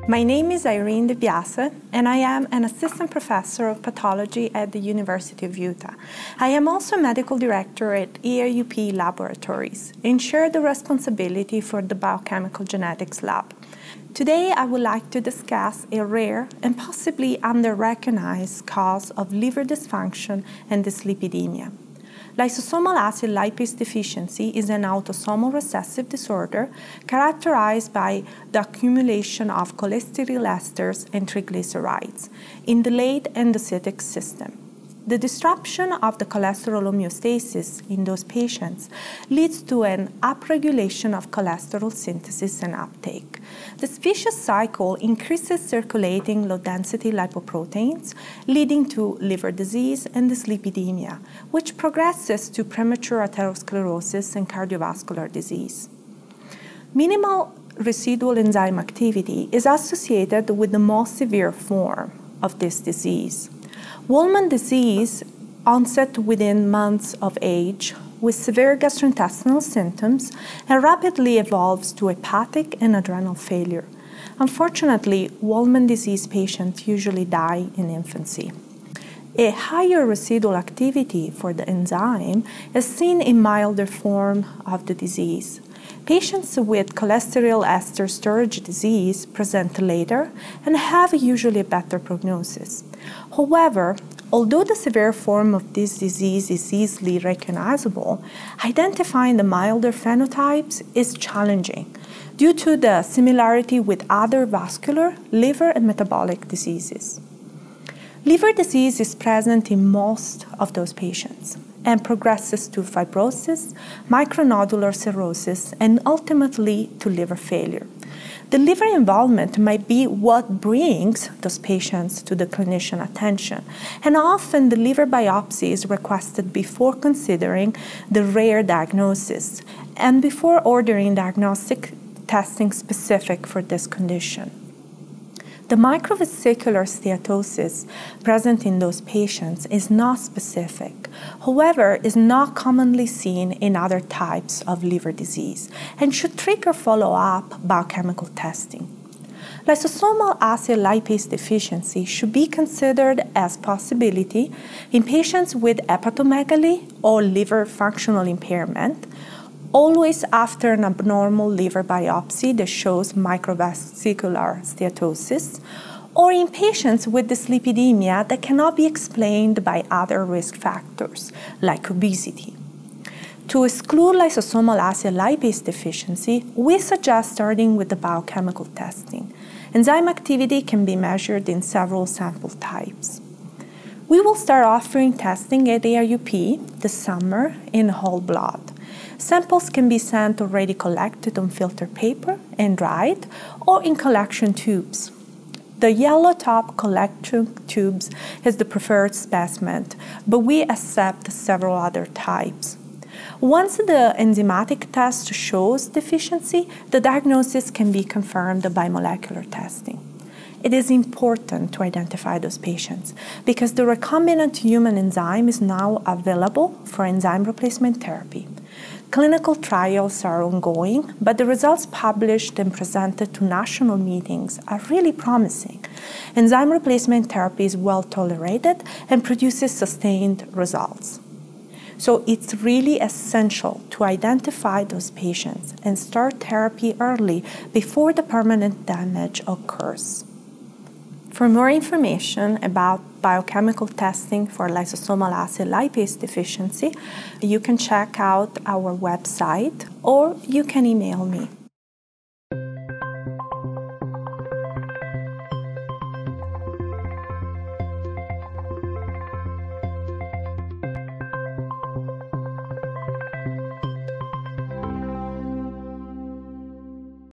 My name is Irene De Biase, and I am an assistant professor of pathology at the University of Utah. I am also medical director at ARUP Laboratories and share the responsibility for the biochemical genetics lab. Today, I would like to discuss a rare and possibly under-recognized cause of liver dysfunction and dyslipidemia. Lysosomal acid lipase deficiency is an autosomal recessive disorder characterized by the accumulation of cholesterol esters and triglycerides in the late endocytic system. The disruption of the cholesterol homeostasis in those patients leads to an upregulation of cholesterol synthesis and uptake. This vicious cycle increases circulating low-density lipoproteins, leading to liver disease and dyslipidemia, which progresses to premature atherosclerosis and cardiovascular disease. Minimal residual enzyme activity is associated with the most severe form of this disease. Wolman disease onset within months of age with severe gastrointestinal symptoms and rapidly evolves to hepatic and adrenal failure. Unfortunately, Wolman disease patients usually die in infancy. A higher residual activity for the enzyme is seen in milder form of the disease. Patients with cholesterol ester storage disease present later and have usually a better prognosis. However, although the severe form of this disease is easily recognizable, identifying the milder phenotypes is challenging due to the similarity with other vascular, liver, and metabolic diseases. Liver disease is present in most of those patients and progresses to fibrosis, micronodular cirrhosis, and ultimately to liver failure. The liver involvement might be what brings those patients to the clinician attention, and often the liver biopsy is requested before considering the rare diagnosis and before ordering diagnostic testing specific for this condition. The microvesicular steatosis present in those patients is not specific, however, is not commonly seen in other types of liver disease and should trigger follow-up biochemical testing. Lysosomal acid lipase deficiency should be considered as possibility in patients with hepatomegaly or liver functional impairment, always after an abnormal liver biopsy that shows microvesicular steatosis, or in patients with dyslipidemia that cannot be explained by other risk factors, like obesity. To exclude lysosomal acid lipase deficiency, we suggest starting with the biochemical testing. Enzyme activity can be measured in several sample types. We will start offering testing at ARUP this summer in whole blood. Samples can be sent already collected on filter paper and dried, or in collection tubes. The yellow top collection tubes is the preferred specimen, but we accept several other types. Once the enzymatic test shows deficiency, the diagnosis can be confirmed by molecular testing. It is important to identify those patients because the recombinant human enzyme is now available for enzyme replacement therapy. Clinical trials are ongoing, but the results published and presented to national meetings are really promising. Enzyme replacement therapy is well tolerated and produces sustained results. So it's really essential to identify those patients and start therapy early before the permanent damage occurs. For more information about biochemical testing for lysosomal acid lipase deficiency, you can check out our website or you can email me.